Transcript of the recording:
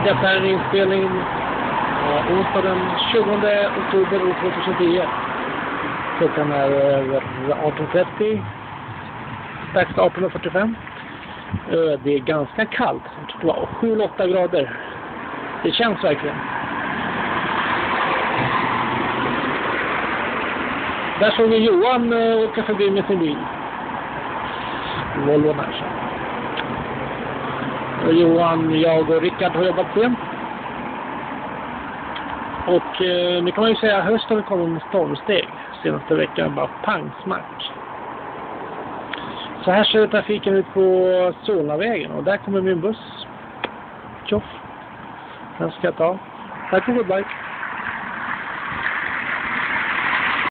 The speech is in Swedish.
Detta är en inspelning onsdag den 20 oktober 2010. Klockan är 18:30, strax 18:45. Det är ganska kallt, det var 7-8 grader. Det känns verkligen. Där såg vi Johan åka förbi med sin bil. Volvo här. Johan, jag och Rickard har jobbat sent. Och nu kan man ju säga att hösten har kommit med stormsteg. Senaste veckan bara pang, smack. Så här ser trafiken ut på Solnavägen. Och där kommer min buss. Tjoff. Den ska jag ta. Tack och goodbye.